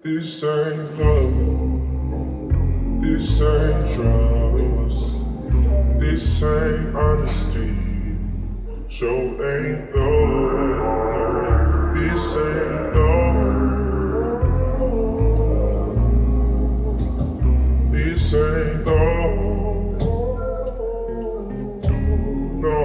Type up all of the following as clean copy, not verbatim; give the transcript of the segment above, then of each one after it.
This ain't love, this ain't trust, this ain't honesty, so ain't love, this ain't love, this ain't love, no.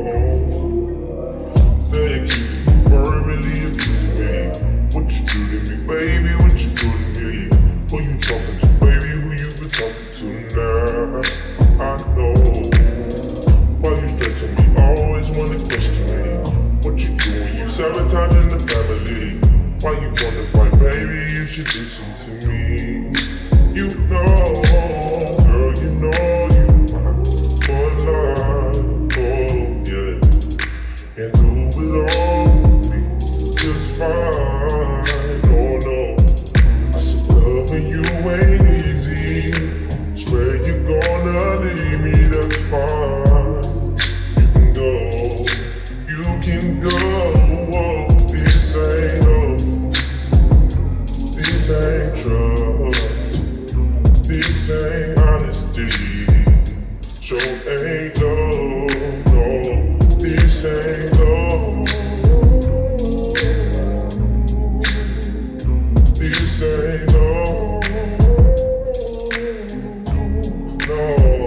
They accuse me, verbally abusing me. What you do to me, baby, what you do to me? Who you talking to, baby, who you been talking to now? I know. Why you stressing me, always wanna question me? What you doing, you sabotaging the family? Why you wanna fight, baby, you should listen to me. You know, girl, you know you for life, oh yeah. And through it all, just fine, oh no. I said loving you ain't easy. Swear you gonna leave me, that's fine. You can go, oh, this ain't love, this ain't trust, this ain't honesty, so ain't love, no, this ain't love. This ain't love, no.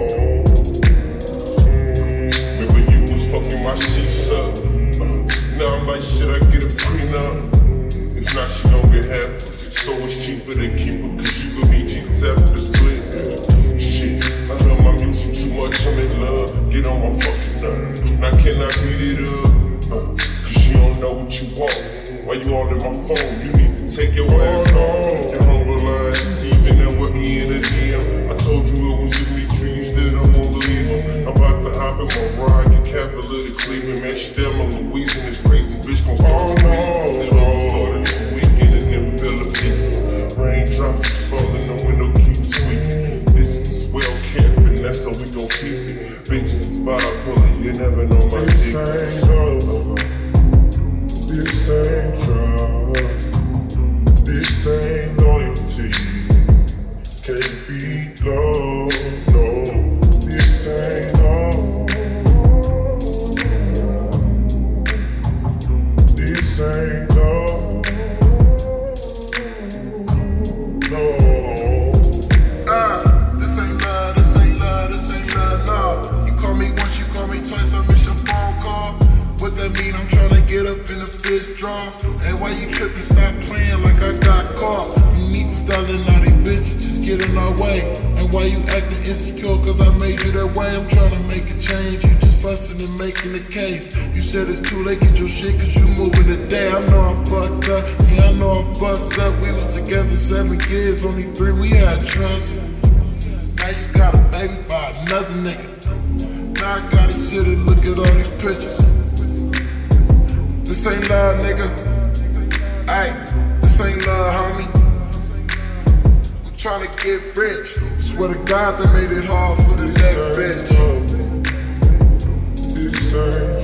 Remember you was fucking my sheets up. Now I'm like, should I get a prenup? If not, she gon' get half. So it's cheaper to keep her, cause you gon' need G7 to split. Shit, I love my music too much, I'm in love. Get on my fucking nerve. Now can I beat it up? Cause you don't know what you want. Why you all in my phone? You need to take your ass home. Your hunger lines, even that with me in the DM. I told you it was Dimitri, you still don't wanna believe him. I'm about to hop in my ride, you capital to Cleveland. Man, she damn my Louise and this crazy bitch gon' start screaming. It all started for a weekend and never fell a piece. Raindrops is falling, the window keeps squeaking. This is well kept and that's how we gon' keep it. Bitches is bipolar, you never know my dick. This ain't trust, this ain't loyalty, can't be love, no, this ain't love, this ain't love, no. This ain't love, this ain't love, this ain't love, no. You call me once, you call me twice, I miss your phone call. What that mean? I'm tryna get up in the fish draws. Hey, why you trippin'? Stop playing like I got caught. You need to start letting all these bitches just get in our way. And why you acting insecure? Cause I made you that way. I'm tryna make a change. You just fussin' and making the case. You said it's too late, get your shit cause you moving today. I know I'm fucked up. Yeah, I know I'm fucked up. We was together 7 years, only 3 we had trust. Now you got a baby by another nigga. Now I gotta sit and look at all these pictures. This ain't love, nigga. Ayy, this ain't love, homie. I'm tryna get rich. Swear to God they made it hard for the next bitch. This ain't